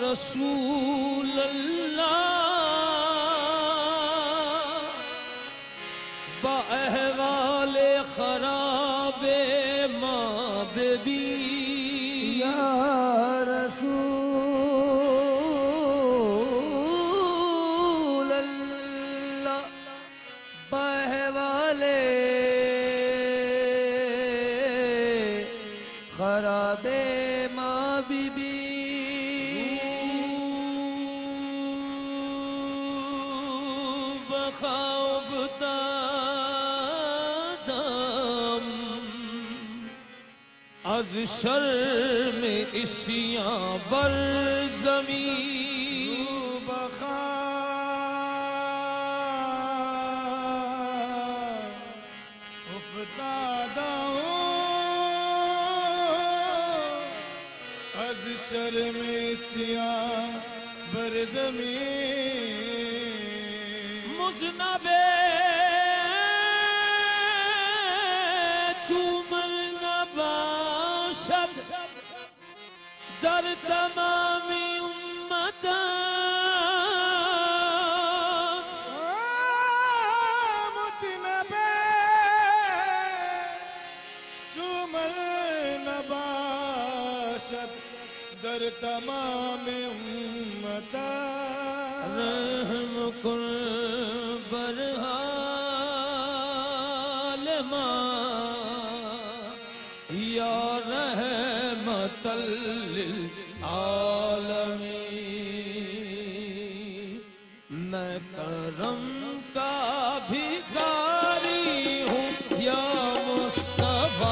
रसूल अल्लाह बाहवाले खराबे माँ बेबी या रसूल अल्लाह बाहवाले खराबे माँ बीबी बखावदादम आज शर्म इसियां बर ज़मीं शर्म सियां बर ज़मीं मुज़नबे चूमल नबाशद दर तमामी उम्मत मुज़नबे चूमल नबाशद दर तमाम उम्मता रहम कुल बरहाल माँ या रहमतल लिल आलमीन मैं करम का भिखारी हूँ या मुस्तफा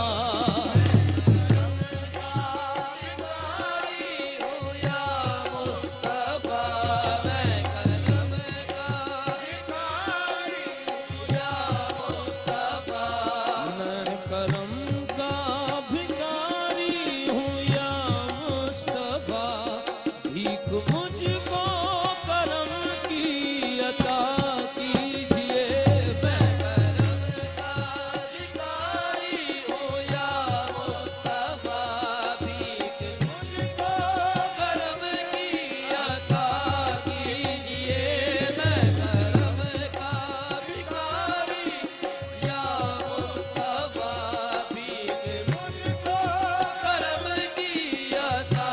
मुझको करम की अता कीजिए मैं करम का भिखारी हूँ या मुस्तफा भीख मुझको करम की अता कीजिए मैं करम का भिखारी या मुस्तफा भीख मुझको करम की अता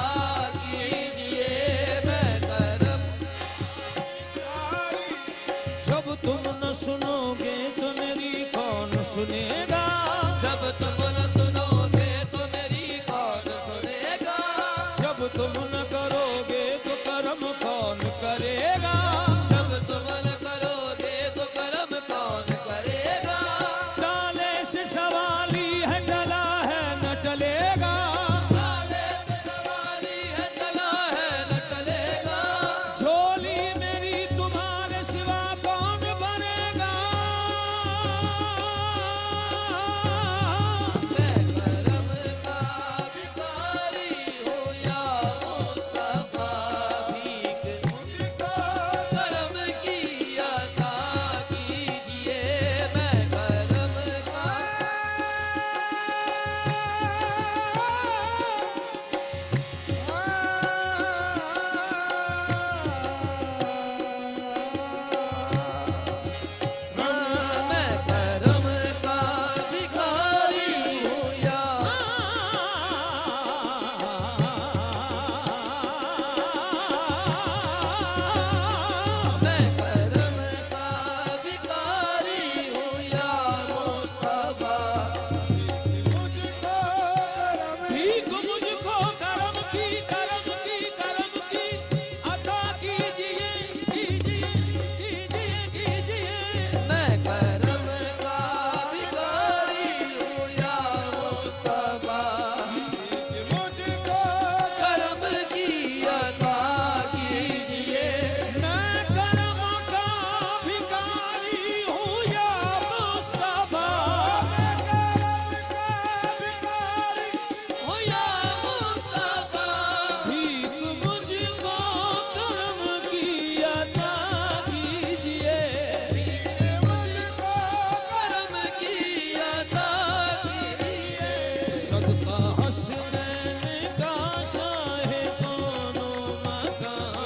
जब तुम न सुनोगे तो मेरी कौन सुनेगा जब तुम न सुनोगे तो मेरी कौन सुनेगा जब तुम न करोगे तो करम कौन करेगा जब तुम न करोगे तो करम कौन करेगा ताले से सवाली है टला है न टलेगा ताले से सवाली है टला है न टलेगा झोली मेरी तुम्हारे सिवा कौन भरेगा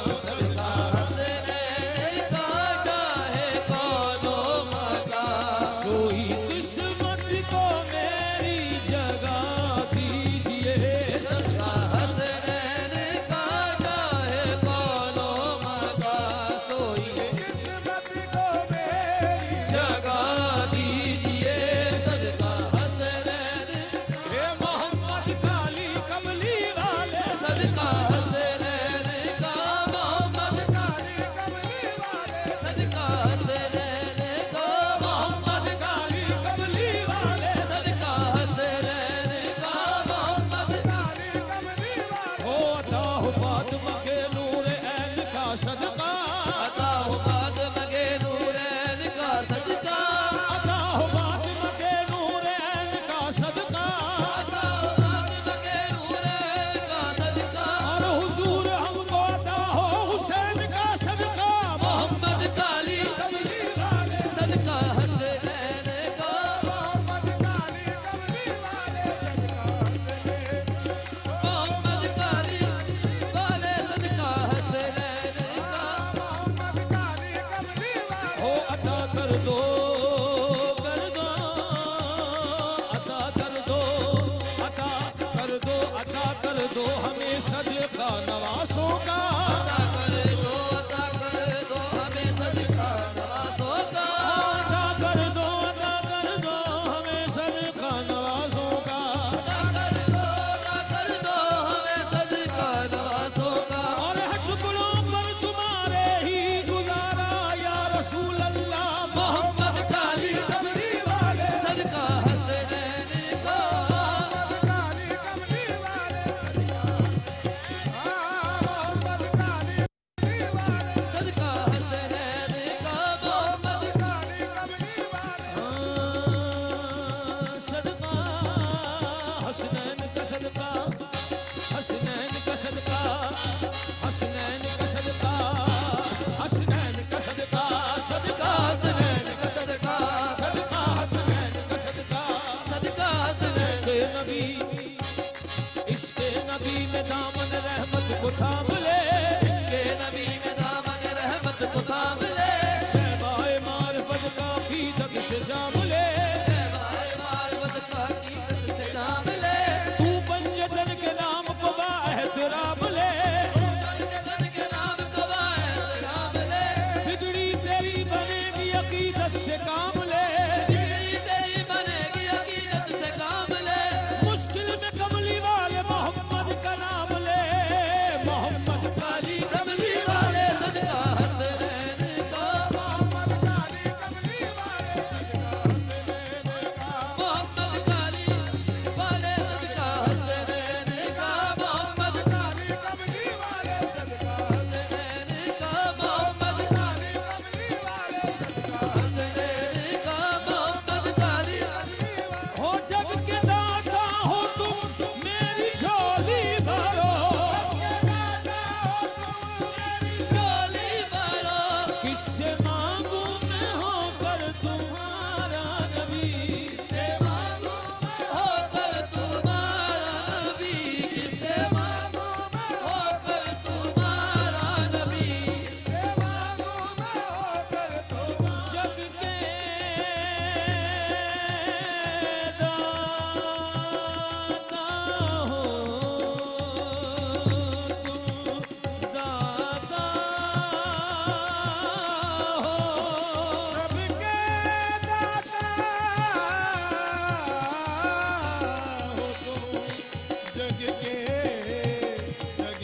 सदका हसनैन का चाहे कौनो मकान। सोई किस्मत को मेरी जगह दीजिए सदका हसनैन का चाहे कौनो मकान। सोई किस्मत को मेरी जगह दीजिए सदका हसनैन। हे मोहम्मद काली कमली वाले सदका हसनैन का। मोहम्मद काली कमली वाले सदका हसनैन का। मोहम्मद काली कमली वाले सदका हसनैन का। मोहम्मद काली कमली वाले हो अता हो फातिमा के नूर ऐन का सदका। अता हो फातिमा के नूर ऐन का सदका। अता हो फातिमा के नूर ऐन का सदका। अता हो फातिमा के नूर ऐन का सदका। और हुजूर हमको अता हो हुसैन का सदका। मोहम्मद काली कमली वाले सदका हसनैन का। मोहम्मद काली कमली वाले सदका हसनैन मोहम्मद काली वाले सदका हसनैन का। मोहम्मद काली कमली वाले हो अता कर दो अता कर दो अता कर दो अता कर दो हमें सदका नवासों का। अता कर दो हमें सदका नवासों का। अता कर दो हमें सदका नवासों का। अता कर दो हमें सदका नवासों का। और है टुकड़ों पर तुम्हारे ही गुजारा या रसूल अल्लाह। मोहम्मद काली कमली वाले सदका हसनैन का। मोहम्मद काली कमली वाले मोहम्मद काली कमली वाले सदका हसनैन का। मोहम्मद काली कमली वाले सदका हसनैन का सदका। हसनैन का सदका। हसनैन का सदका। हसनैन का सदका। सदका हसनैन का सदका। सदका हसनैन का सदका। सदका हसनैन। इसके नबी में दामन रहमत को थाम ले। इसके नबी में दामन रहमत को थाम ले। सहबाए मारिफत का कीदत से जाम ले। सहबाए मारिफत का कीदत से जाम ले। तू पंजतन के नाम को बाएहतराम ले। पंजतन के नाम को बाएहतराम ले। बिगड़ी तेरी बनेगी अकीदत से काम ले। बिगड़ी तेरी बनेगी अकीदत से काम ले। मुश्किल में कमली वाले मोहम्मद का नाम ले। मोहम्मद काली कमली वाले सदका हसनैन का। मोहम्मद काली कमली वाले सदका हसनैन का मोहम्मद काली वाले सदका हसनैन का। मोहम्मद काली कमली वाले सदका हसनैन का। मोहम्मद काली कमली वाले सदका हसनैन का। मोहम्मद काली हो जग के दाता हो तुम मेरी झोली भरो। झोली भरो। किससे मांगू मैं होकर तुम्हारा नबी। किससे मांगू मैं होकर तुम्हारा नबी। किससे मांगू मैं होकर तुम्हारा नबी। जग के दाता हो तुम दाता हो। सबके दाता हो तुम जग के जग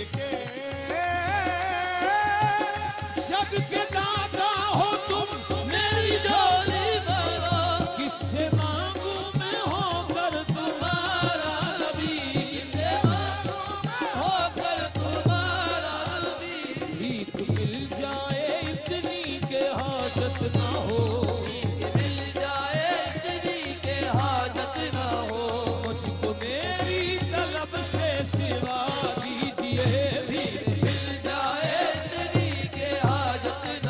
के दाता हो तुम मेरी झोली भरो। किससे मांगू मैं होकर तुम्हारा नबी। किससे मांगू मैं होकर तुम्हारा नबी। भीख मिल जाए इतनी के हाजत ना हो। भीख मिल जाए इतनी के हाजत ना हो। मुझको मेरी तलब से सिवा दीजिए। भीख मिल जाए इतनी के हाजत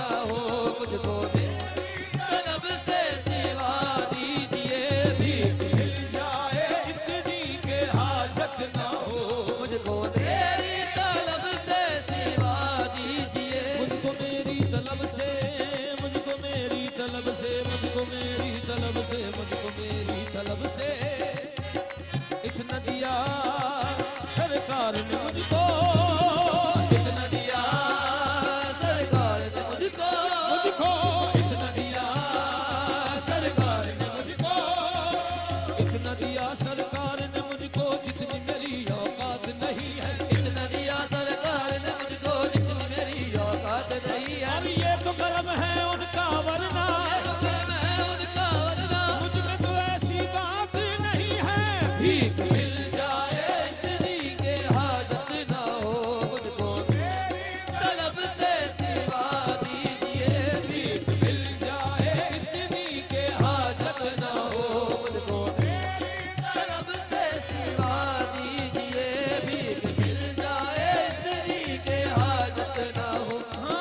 मेरी तलब से, मुझको मेरी तलब से इतना दिया सरकार ने मुझको, इतना दिया सरकार ने मुझको, मुझको इतना दिया सरकार ने मुझको, इतना दिया सरकार ने मुझको जितनी मेरी औकात नहीं है, इतना दिया सरकार ने मुझको जितनी मेरी औकात नहीं है। और ये तो करम है उनका वरना, ये तो करम है उनका वरना मुझ में तो ऐसी बात नहीं है। भीख मिल जाए इतनी के हाजत ना हो मुझको, मेरी तलब से सिवा दीजिए। भीख मिल जाए इतनी के हाजत ना हो मुझको, मेरी तलब से सिवा दीजिए। भीख मिल जाए इतनी के हाजत ना हो।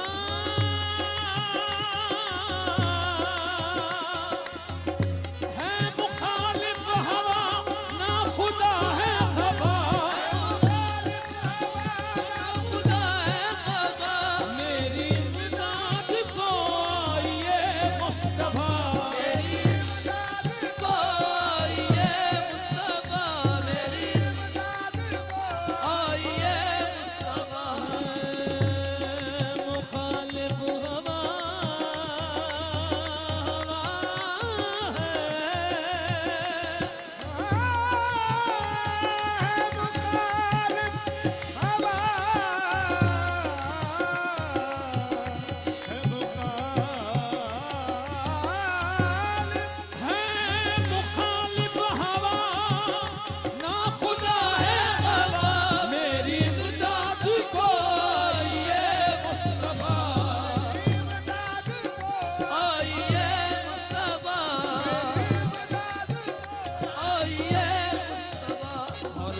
है मुखालिफ हवा ना खुदा है खबा, खुदा है खबा मेरी इमदाद को आइए मुस्तफा, मेरी इमदाद को आइए मुस्तफा, मेरी इमदाद को आइए मुस्तफा। मुखालिफ हवा मुखालिफ हवा ना खुदा है खबा मेरी इमदाद को आइए मुस्तफा, आइए मुस्तफा, आइए मुस्तफा। हर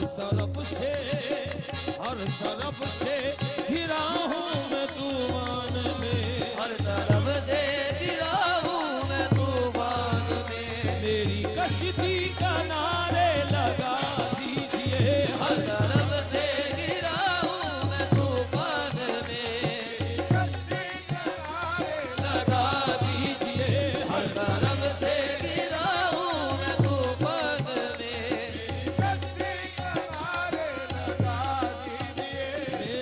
तरफ से घिरा हूँ मैं तूफान में, हर तरफ से घिरा हूँ मैं तूफान में। मेरी कश्ती का नारे लगा दीजिए, हर तरफ से घिरा हूँ मैं तूफान में। कश्ती का नारे लगा दीजिए, हर तरफ से घिरा हूँ मैं तूफान में। कश्ती का नारे लगा दीजिए।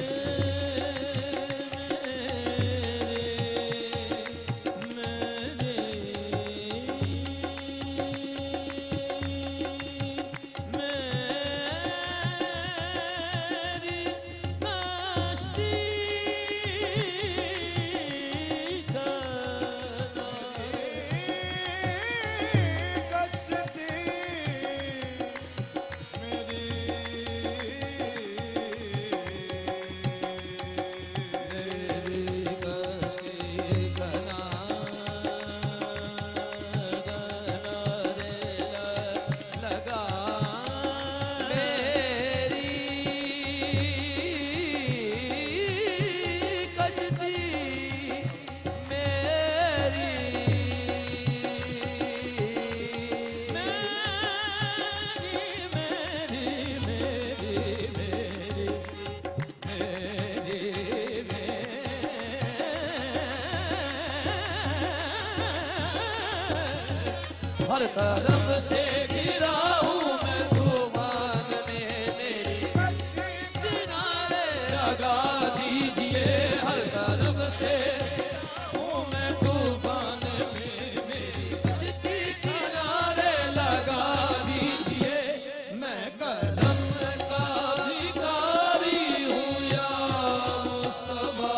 हर तरफ से गिरा हूँ मैं तूफान में, मेरी कश्ती किनारे लगा दीजिए। हर तरफ से हूँ मैं तूफान में, मेरी कश्ती किनारे लगा दीजिए। मैं करम का भिखारी हूँ या मुस्तफा।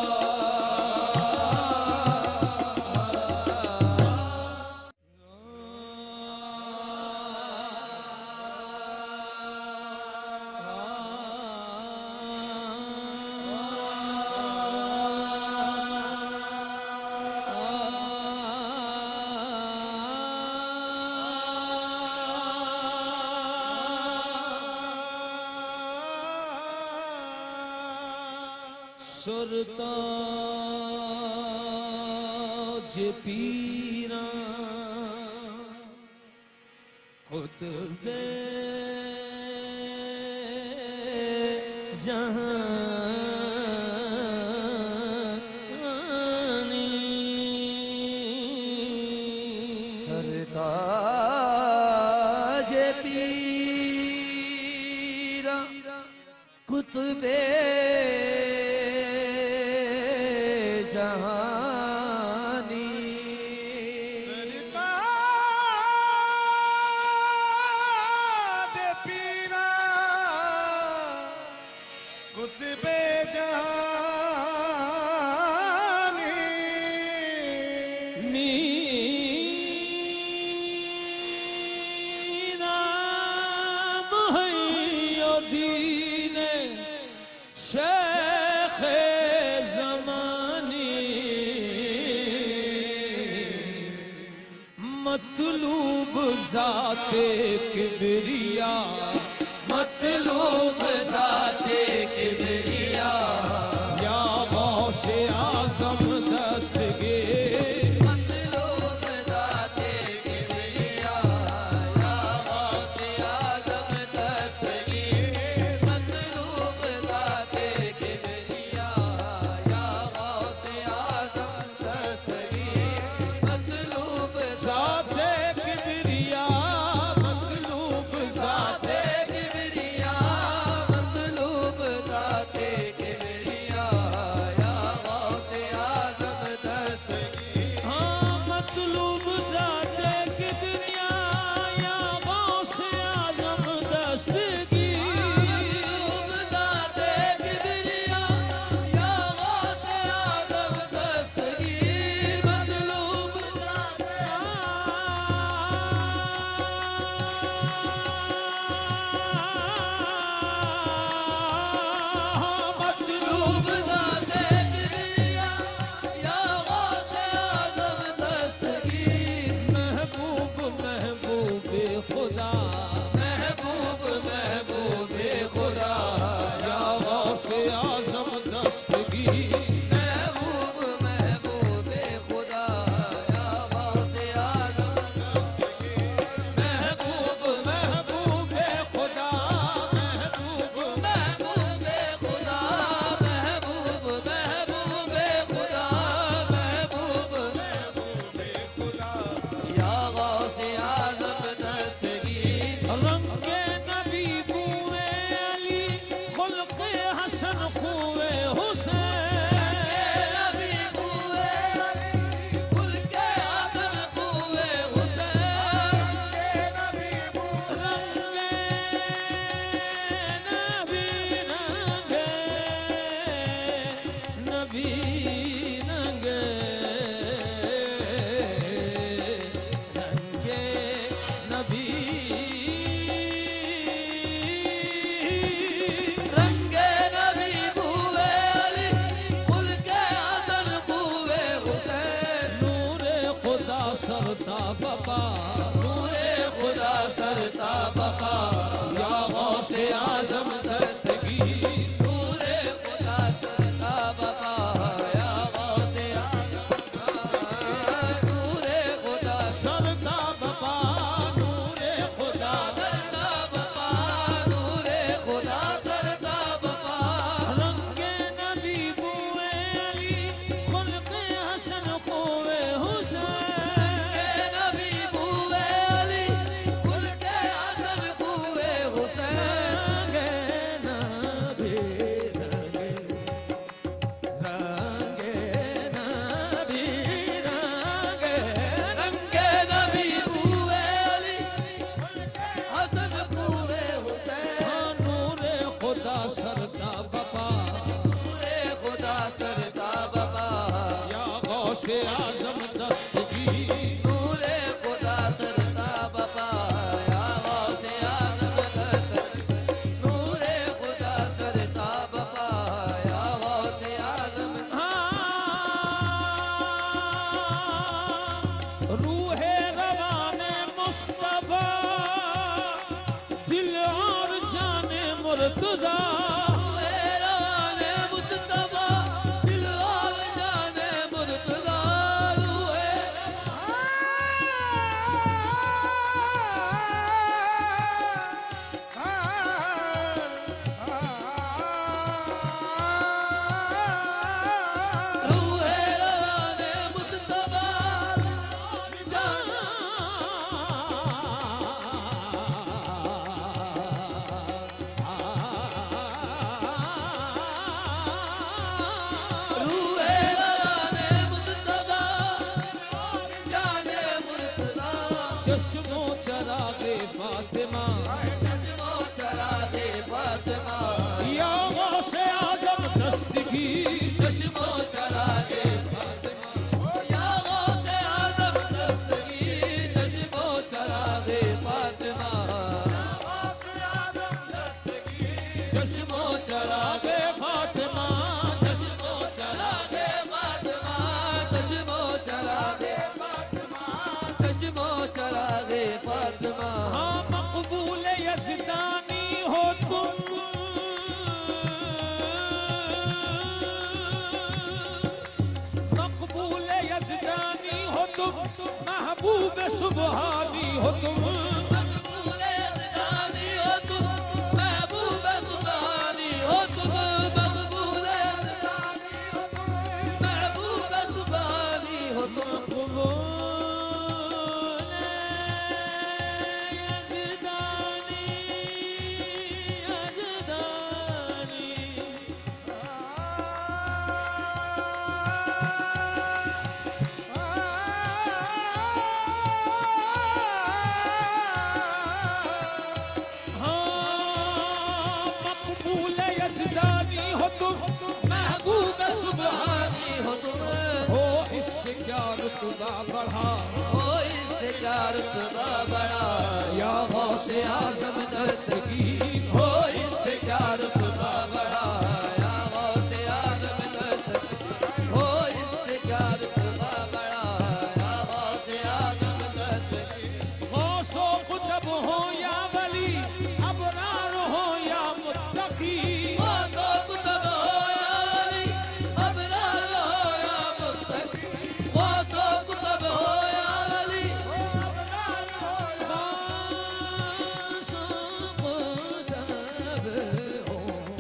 सुरताज पीरा खुतबे जहानी जहानी सरकार दे पीरा कुतबे जहानी मीरा मुहैय्यदीन शेख ज़मानी मतलूब ज़ाते किबरिया मतलूब ज़ाते किबरिया या गौसे आज़म दस्तगीर मतलूब ज़ाते किबरिया या गौसे आज़म दस्तगीर मतलूब ज़ाते किबरिया या गौसे आज़म दस्तगीर मतलूब ज़ाते किबरिया मतलूब ज़ाते किबरिया मतलूब ज़ाते किबरिया या गौसे आज़म दस्तगीर हाँ मतलूब ज़ाते किबरिया या गौसे आज़म दस्तगीर मतलूब ज़ाते किबरिया या गौसे आज़म दस्तगीर मतलूब मतलूब ज़ाते किबरिया या गौसे आज़म दस्तगीर महबूब महबूब खुदा महबूब महबूब खुदा या गौसे आज़म दस्तगीर महबूब महबूब खुदा या गौसे आज़म महबूब महबूब खुदा महबूब महबूब खुदा महबूब महबूब खुदा महबूब महबूब खुदा या गौसे आज़म दस्तगीर रंगे नबी बूए अली खुल्क़े हसन खूए हुसैन नबी बूए अली खुल्क़े हसन खूए हुसैन नबी रंगे नबी रंगे नबी रंगे रंगे नबी रंगे नबी बूए अली खुल्क़े हसन खूए हुसैन नूरे खुदा सरसा बाबा नूरे खुदा सरसा बाबा या गौसे आज़म दस्तगीर नूरे खुदा सरसा बाबा या गौसे आज़म नूरे खुदा सरसा बाबा नूरे खुदा सरसा बाबा नूरे खुदा सरसा बाबा रंगे नबी बूए अली खुल्क़े हसन खूए हुसैन नबी बूए अली खुल्क़े हसन खूए हुसैन नबी रंगे रंगे नबी रंगे रंगे नबी बूए अली हसन खूए हुसैन नूरे खुदा सरदा बाबा नूरे खुदा सरदा बाबा या गौसे आज़म दस्तगीर नूरे खुदा सरदा बाबा या गौसे आज़म दस्तगीर नूरे खुदा सरदा बाबा या गौसे आज़म रूहे रवाने मुस्तफा दिल और जाने मुर्तज़ा रूहे रवाने मुस्तफा दिल और जाने मुर्तज़ा रूहे रूहे रवाने मुस्तफा चश्मो चरागे फातिमा, चश्मो चरागे फातिमा, या गौसे आजम दस्तगीर, चश्मो चरागे फातिमा, या गौसे आजम दस्तगीर, चश्मो चरागे फातिमा, चश्मो चरागे फातिमा, चश्मो चरागे फातिमा, चश्मो चरागे फातिमा, चश्मो चरागे फातिमा। हाँ मकबूल यज़दानी हो तुम, मकबूल यज़दानी हो तुम, महबूब सुबहानी हो तुम, मकबूल यज़दानी हो तुम, महबूब सुबहानी हो तुम, मकबूल यज़दानी हो तुम, महबूब सुबहानी हो तुम। मकबूल यज़दानी हो तुम, महबूब सुबहानी हो तुम, हो इससे क्या रुतबा बढ़ा, हो इससे क्या रुतबा बढ़ा, या गौसे आज़म दस्तगीर, हो इससे क्या रुतबा बढ़ा, या गौसे आज़म दस्तगीर, हो इससे क्या रुतबा बढ़ा, या गौसे आज़म दस्तगीर। गौसो कुतब हो या वली, अबरार हो या मुत्तकी, गौसो कुतब हो या वली, अबरार हो या मुत्तकी, गौसो कुतब हो या वली, अबरार हो या गौसो कुतब हो,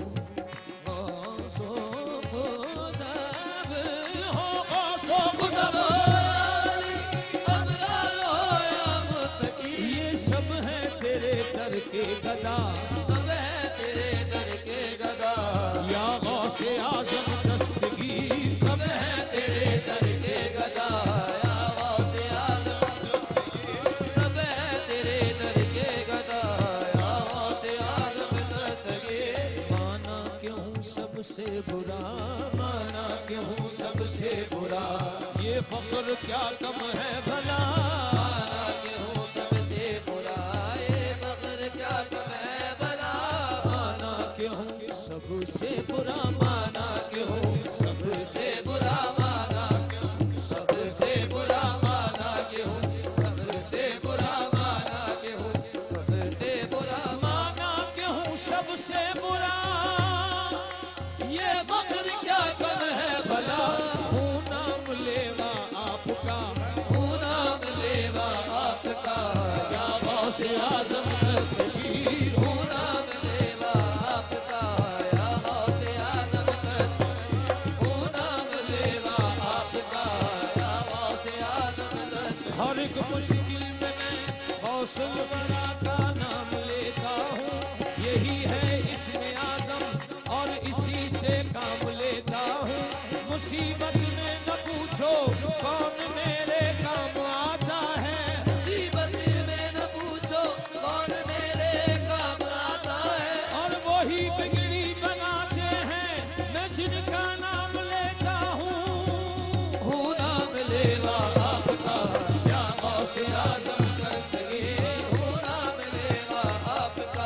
गौसो कुतब हो, गौसो कुतब कुतब हो या वली, अबरार हो या मुत्तकी। ये सब है तेरे दर के गदा, सब है तेरे दर के गदा, या गौसे आज़म दस्तगीर, सब सब है तेरे दर के गदा, या गौसे आज़म दस्तगीर, सब है तेरे दर के गदा, या गौसे आज़म दस्तगीर। माना क्यों सबसे बुरा, माना क्यों सबसे बुरा, ये फख्र क्या कम है भला, माना के हूँ सबसे बुरा, ये फख्र क्या कम है भला, माना क्यों सबसे बुरा, माना क्यों सबसे बुरा माना सबसे बुरा, माना के हूँ सबसे बुरा, माना के हूँ सबसे बुरा, माना क्यों सबसे बुरा, ये फख्र क्या कम है भला, हूँ नाम लेवा आपका, हूँ नाम लेवा आपका, या गौसे आज़म दस्तगीर, हूँ नाम लेवा आपका, या गौसे आज़म दस्तगीर, हूँ नाम लेवा आपका, या गौसे आज़म दस्तगीर। हर एक मुश्किल में मैं गौसुल वरा का नाम लेता हूँ, यही है इसमें आज़म और इसी से काम लेता हूँ, मुसीबत में न पूछो कौन मेरे काम आता है, मुसीबत में न पूछो कौन मेरे काम आता है, और वही बिगड़ी बनाते हैं मैं जिनका नाम लेता हूँ, हूँ नाम लेवा आपका, या गौसे आज़म दस्तगीर, हूँ नाम लेवा आपका,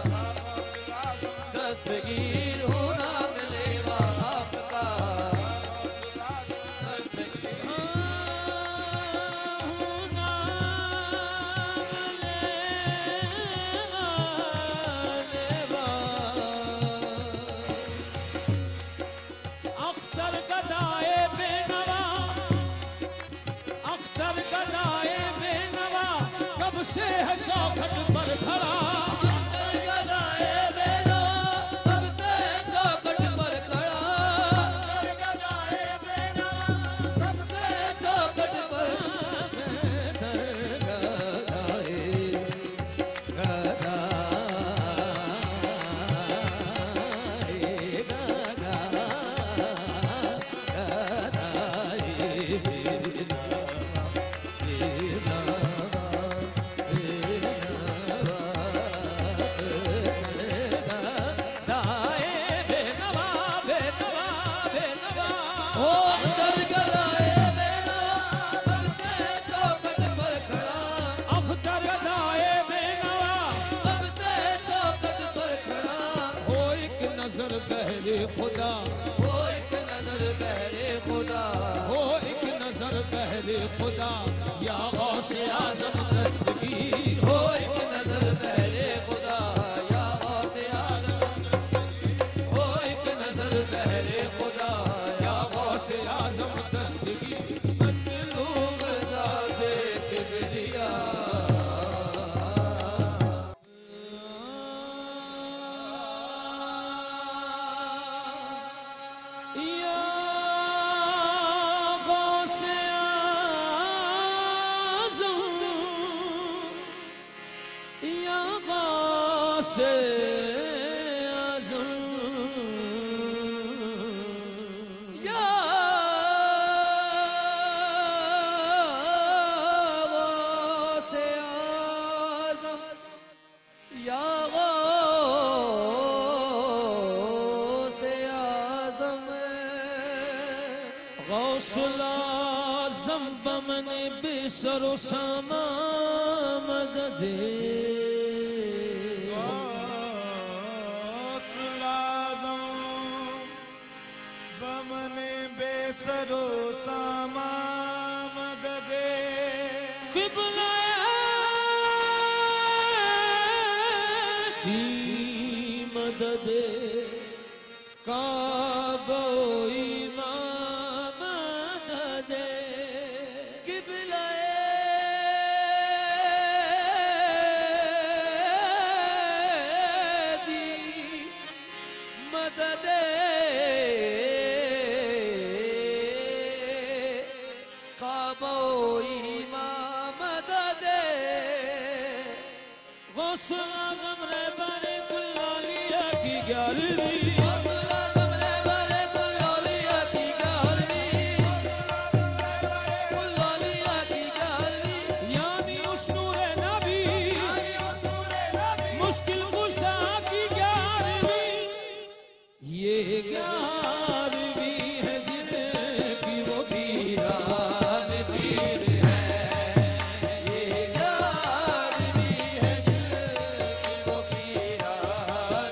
दस्तगीर, हूँ नाम लेवा आपका, दस्तगीर। अख्तर गदाए बेनवा, अख्तर गदाए बेनवा, कब से है चौखट पर खड़ा, अख्तर गदाए बेनवा, कब से चौखट पर खड़ा, अख्तर गदाए बेनवा, कब से चौखट पर हो दरगदाए बेना अब से चौखट पर खड़ा अख्तर दाए बेनवा अब से चौखट पर खड़ा हो एक नजर बहरे खुदा हो एक नजर बहरे खुदा हो एक नजर बहरे खुदा या गौसे आजम दस्तगीर हो एक नजर बहरे खुदा या गौसे आजम हो एक नजर बहरे खुदा या गौसे आजम दस्तगीर मतलूब ज़ाते किबरिया या गौसे आजम या गौसे आजम या गौसे आज़म या गौसे आज़म गौसुल आज़म बमन बेसरो सामा मदद गौसुलाज़म बमने बेसरो सामा मददे क़िबला दी मदद काबो इमाम मदद दी मदद काबो इमाम मदद गौसुल आज़म रहबर कुल्लालिया की 11वीं यानी उस नूरे नबी मुश्किल कुशा की 11वीं ये 11वीं है जिनकी वो पीरान पीर है ये 11वीं है जिनकी वो पीरान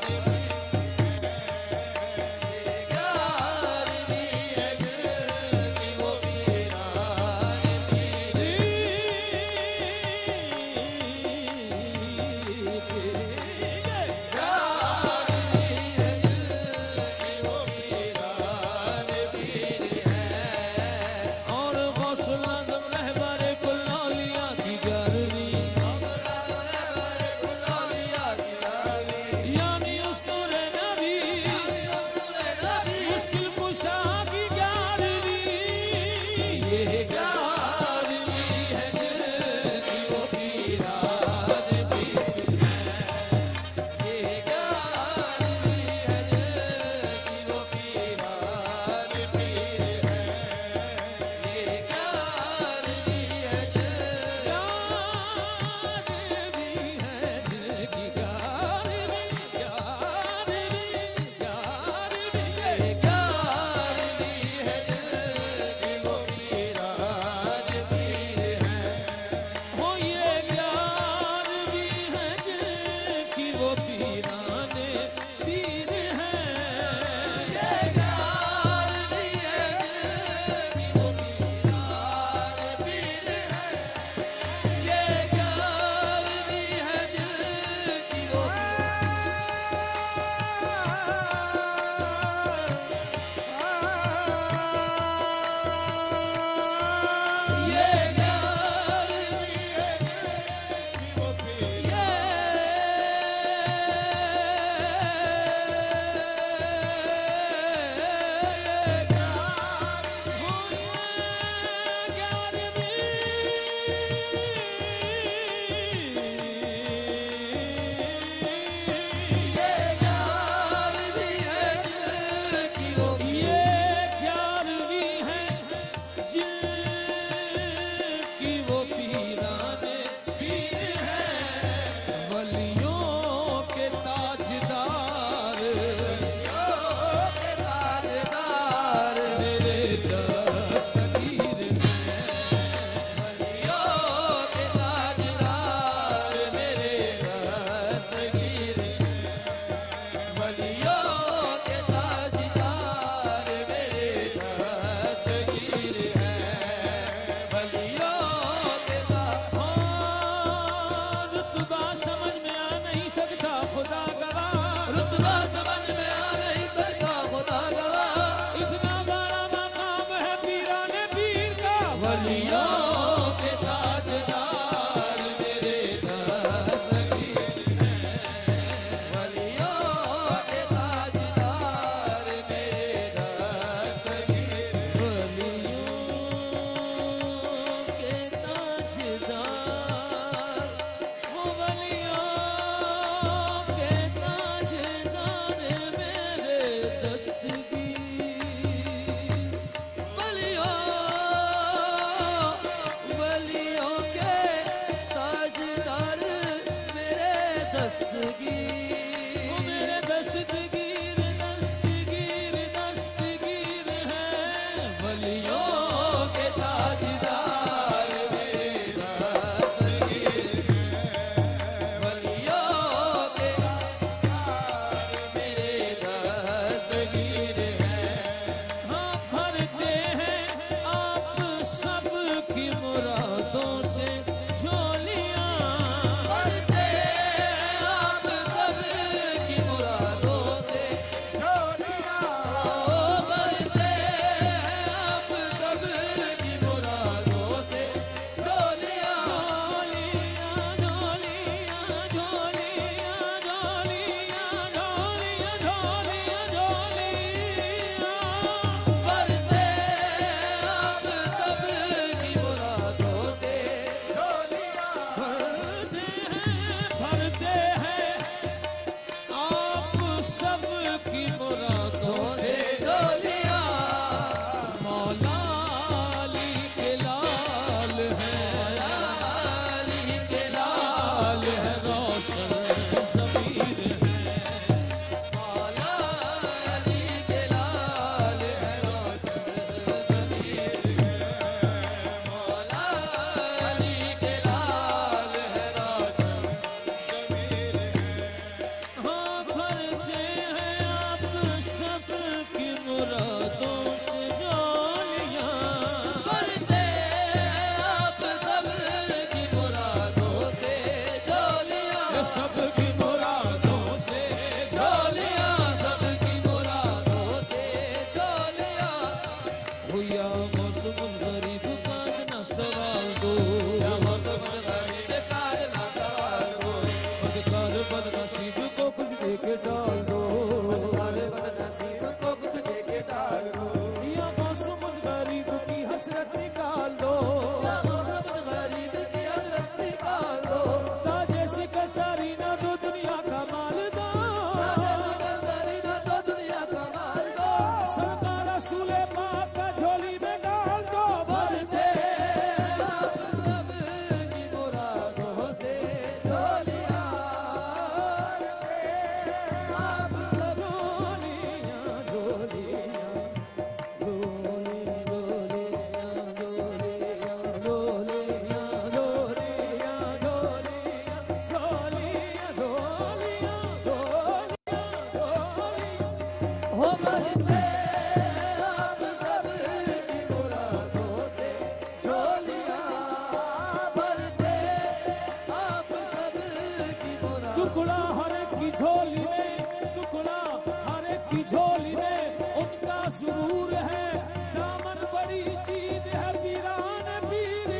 वलियों के ताजदार मेरे दस्तगीर हैं। वलियों के ताजदार मेरे दस्तगीर वलियों के ताजदार, वो वलियों के ताजदार मेरे दस्तगीर। वलियों के ताजदार मेरे दस्तगीर वो मेरे दस्तगीर दस्तगीर दस्तगीर हैं। वलियों के ताजदार मेरे दस्तगीर वलियों के ताजदार मेरे दस्तगीर हैं। हाँ भरते हैं आप सबकी मुरादों से झोलियाँ। भरते आप सबकी मुरादों से झोलियां भरते आप सबकी मुरादों से झोलियां झोलियाँ झोलियाँ झोलियाँ झोलियाँ झोलियाँ झोलियाँ झोलियाँ भरते आप सबकी मुरादों से झोलियां भरते हैं आप सबकी मुरादों से झोलियां मौला अली के लाल हैं। अली के लाल है रोशन ज़मीर है। मौला अली के लाल है रोशन ज़मीर है। मौला अली के लाल है रोशन ज़मीर है। हाँ भरते हैं आप सबकी मुरादों से झोलियाँ। भरते आप सबकी मुरादों से झोलियां सबकी मुरादों से झोलियां सबकी मुरादों से झोलियां हुआ मौसम गरीब का न सवाल दो। मौसम गरीब का ना सवाल हो बदकार बदनसीब को कुछ दे के डाल दो। सारे बदनसीब को कुछ दे के डाल दो या मौसम गरीब की हसरत निकाल दो। मौसम गरीब की हसरत निकाल दो ताजे सिकंदरी ना दो दुनिया का माल दो। सिकंदरी ना तो दुनिया का माल दो सरकार रसूल पाक का झोली में डाल दो। भरते आप सबकी मुरादों से झोलियां आप झोलियाँ झोलियाँ हो भरते आप सबकी मुरादों से झोलियां भरते आप सबकी मुरादों टुकड़ा हर एक की झोली में, टुकड़ा हर एक की झोली में उनका सुरूर है। दामन बड़ी चीज है वीरान पीर